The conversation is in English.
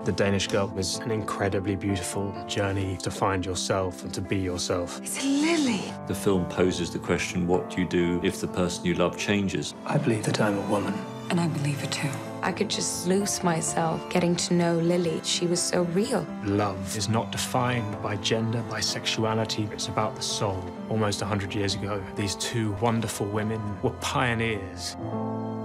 The Danish Girl was an incredibly beautiful journey to find yourself and to be yourself. It's a lily. The film poses the question, what do you do if the person you love changes? I believe that I'm a woman. And I believe it too. I could just lose myself getting to know Lily. She was so real. Love is not defined by gender, by sexuality. It's about the soul. Almost 100 years ago, these two wonderful women were pioneers.